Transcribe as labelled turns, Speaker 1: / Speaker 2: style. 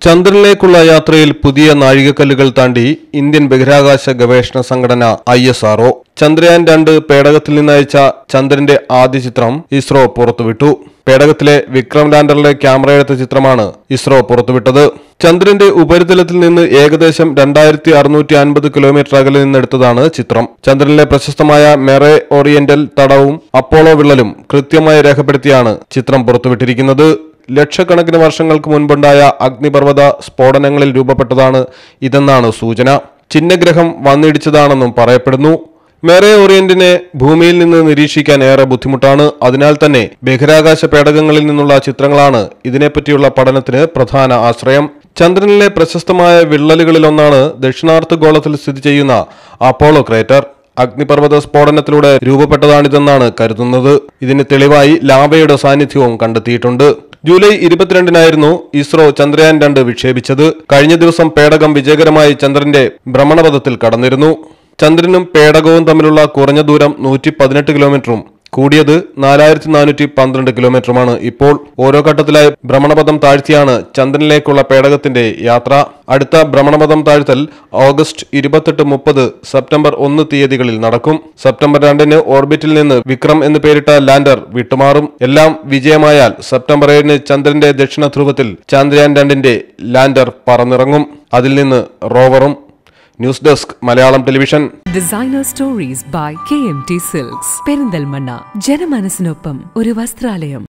Speaker 1: ചന്ദ്രനിലേക്കുള്ള യാത്രയിൽ പുതിയ നാഴികക്കല്ലുകൾ താണ്ടി ഇന്ത്യൻ ബഹിരാകാശ ഗവേഷണ സംഘടന ISRO ചന്ദ്രയാൻ 2 പേടകത്തിൽ നിന്നയച്ച ചന്ദ്രന്റെ ആദ്യ ചിത്രം ഇസ്രോ പുറത്തുവിട്ടു. പേടകത്തിലെ വിക്രം ലാൻഡറിലെ ക്യാമറയെടുത്ത ചിത്രമാണ് ഇസ്രോ പുറത്തുവിട്ടത്. ചന്ദ്രന്റെ ഉപരിതലത്തിൽ നിന്ന് ഏകദേശം 2650 കിലോമീറ്റർ അകലെ നിന്നെടുത്തതാണ് ചിത്രം. ചന്ദ്രനിലെ പ്രശസ്തമായ മെറേ ഓറിയന്റൽ തടവും അപ്പോളോ വിള്ളലും കൃത്യമായി രേഖപ്പെടുത്തിയാണ് ചിത്രം പുറത്തുവിട്ടിരിക്കുന്നത്. ലക്ഷക്കണക്കിന് വർഷങ്ങൾക്ക് മുൻപുണ്ടായ അഗ്നിപർവ്വത സ്ഫോടനങ്ങളിൽ രൂപപ്പെട്ടതാണ് ഇതെന്നാണ് സൂചന. ചിഹ്നഗ്രഹം വന്നിടിച്ചതാണെന്നും പറയപ്പെടുന്നു. മെറേ ഓറിയന്റിനെ ഭൂമിയിൽ നിന്ന് നിരീക്ഷിക്കാൻ ഏറെ ബുദ്ധിമുട്ടാണ്. അതിനാൽ തന്നെ ബഹിരാകാശ പേടകങ്ങളിൽ നിന്നുള്ള ചിത്രങ്ങളാണ് ഇതിനെപ്പറ്റിയുള്ള പഠനത്തിന് പ്രധാന ആശ്രയം. ചന്ദ്രനിലെ പ്രശസ്തമായ വിള്ളലുകളിലൊന്നാണ് ദക്ഷിണാർദ്ധഗോളത്തിൽ സ്ഥിതി ചെയ്യുന്ന അപ്പോളോ ക്രേറ്റർ. അഗ്നിപർവ്വത സ്ഫോടനത്തിലൂടെ രൂപപ്പെട്ടതാണിതെന്നാണ് കരുതുന്നത്. ഇതിന് തെളിവായി ലാവയുടെ സാന്നിധ്യവും കണ്ടെത്തിയിട്ടുണ്ട്. ജൂലൈ 22-നായിരുന്നു ഇസ്രോ ചന്ദ്രയാൻ 2 വിക്ഷേപിച്ചത്. കഴിഞ്ഞ ദിവസം പേടകം വിജയകരമായി ചന്ദ്രന്റെ ഭ്രമണപഥത്തിൽ കടന്നിരുന്നു. ചന്ദ്രനും പേടകവും തമ്മിലുള്ള കുറഞ്ഞ ദൂരം 118 കിലോമീറ്ററും കൂടിയത് 4412 കിലോമീറ്ററുമാണ്. ഇപ്പോൾ ഓരോ ഘട്ടത്തിലായി ഭ്രമണപഥം താഴ്ത്തിയാണ് ചന്ദ്രനിലേക്കുള്ള പേടകത്തിന്റെ യാത്ര. അടുത്ത ഭ്രമണപഥം താഴ്ത്തൽ ഓഗസ്റ്റ് 28-30, സെപ്റ്റംബർ 1 തീയതികളിൽ നടക്കും. സെപ്റ്റംബർ 2-ന് ഓർബിറ്റിൽ നിന്ന് വിക്രം എന്ന് പേരിട്ട ലാൻഡർ വിട്ടുമാറും. എല്ലാം വിജയമായാൽ സെപ്റ്റംബർ 7-ന് ചന്ദ്രന്റെ ദക്ഷിണ ധ്രുവത്തിൽ ചന്ദ്രയാൻ 2-ന്റെ ലാൻഡർ പറന്നിറങ്ങും. അതിൽ നിന്ന് റോവറും. News desk Malayalam television.
Speaker 2: Designer stories by KMT Silks Perinthalmanna. ജനമനസ്സിനൊപ്പം ഒരു വസ്ത്രാലയം.